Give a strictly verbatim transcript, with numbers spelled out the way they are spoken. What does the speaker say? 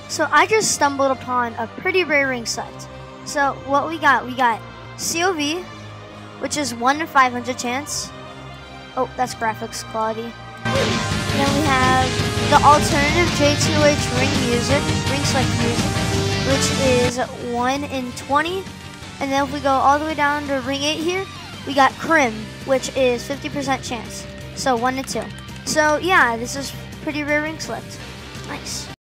So I just stumbled upon a pretty rare ring set. So what we got, we got C O V, which is one in five hundred chance. Oh, that's graphics quality. And then we have the alternative J two H ring music, ring select music, which is one in twenty. And then if we go all the way down to ring eight here, we got Crim, which is fifty percent chance. So one to two. So yeah, this is pretty rare ring select. Nice.